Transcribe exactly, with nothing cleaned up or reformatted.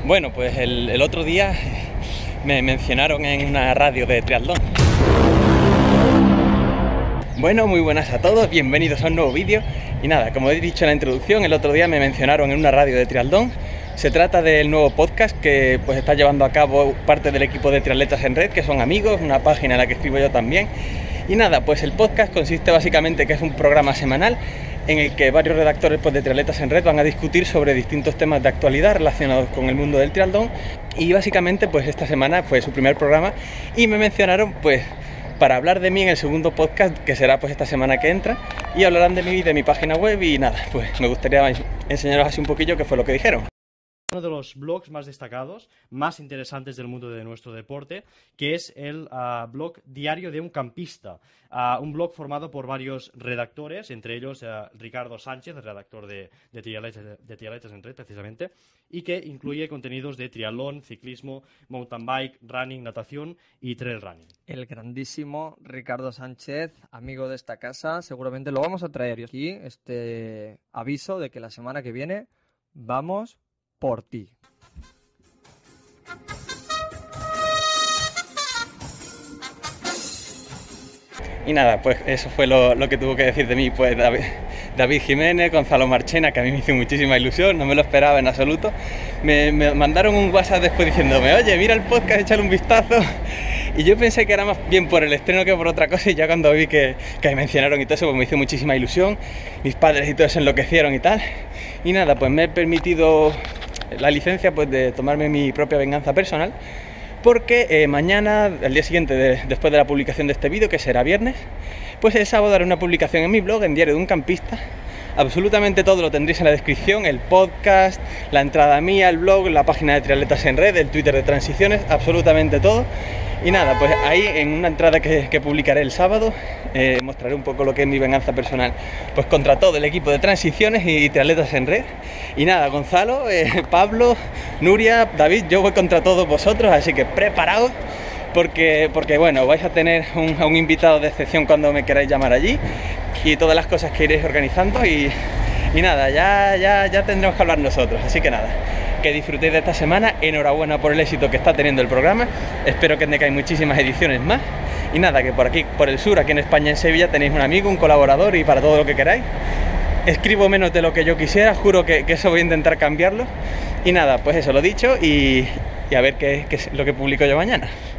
Bueno, pues el, el otro día me mencionaron en una radio de triatlón. Bueno, muy buenas a todos, bienvenidos a un nuevo vídeo. Y nada, como he dicho en la introducción, el otro día me mencionaron en una radio de triatlón. Se trata del nuevo podcast que pues está llevando a cabo parte del equipo de Triatletas en Red, que son amigos, una página en la que escribo yo también. Y nada, pues el podcast consiste básicamente que es un programa semanal en el que varios redactores pues, de Triatletas en Red van a discutir sobre distintos temas de actualidad relacionados con el mundo del triatlón. Y básicamente pues esta semana fue su primer programa y me mencionaron pues para hablar de mí en el segundo podcast, que será pues esta semana que entra, y hablarán de mí y de mi página web. Y nada, pues me gustaría enseñaros así un poquillo qué fue lo que dijeron. Uno de los blogs más destacados, más interesantes del mundo de nuestro deporte, que es el uh, blog Diario de un Campista, uh, un blog formado por varios redactores, entre ellos uh, Ricardo Sánchez, redactor de, de, Triatletas, de Triatletas en Red precisamente, y que incluye contenidos de triatlón, ciclismo, mountain bike, running, natación y trail running. El grandísimo Ricardo Sánchez, amigo de esta casa, seguramente lo vamos a traer. Y aquí este aviso de que la semana que viene vamos por ti. Y nada, pues eso fue lo, lo que tuvo que decir de mí pues David, David Jiménez, Gonzalo Marchena, que a mí me hizo muchísima ilusión, no me lo esperaba en absoluto. Me, me mandaron un WhatsApp después diciéndome, oye, mira el podcast, échale un vistazo. Y yo pensé que era más bien por el estreno que por otra cosa, y ya cuando vi que, que me mencionaron y todo eso, pues me hizo muchísima ilusión. Mis padres y todo se enloquecieron y tal. Y nada, pues me he permitido la licencia pues de tomarme mi propia venganza personal, porque eh, mañana, al día siguiente de, después de la publicación de este vídeo, que será viernes, pues el sábado daré una publicación en mi blog, en Diario de un Campista. Absolutamente todo lo tendréis en la descripción, el podcast, la entrada mía, el blog, la página de Triatletas en Red, el Twitter de Transiciones, absolutamente todo. Y nada, pues ahí en una entrada que, que publicaré el sábado eh, mostraré un poco lo que es mi venganza personal pues contra todo el equipo de Transiciones y, y Triatletas en Red. Y nada, Gonzalo, eh, Pablo, Nuria, David, yo voy contra todos vosotros, así que preparaos porque, porque bueno, vais a tener un, a un invitado de excepción cuando me queráis llamar allí y todas las cosas que iréis organizando y, y nada, ya, ya, ya tendremos que hablar nosotros, así que nada. Que disfrutéis de esta semana, enhorabuena por el éxito que está teniendo el programa, espero que tengáis muchísimas ediciones más y nada, que por aquí, por el sur, aquí en España, en Sevilla, tenéis un amigo, un colaborador y para todo lo que queráis. Escribo menos de lo que yo quisiera, juro que, que eso voy a intentar cambiarlo y nada, pues eso lo dicho y, y a ver qué, qué es lo que publico yo mañana.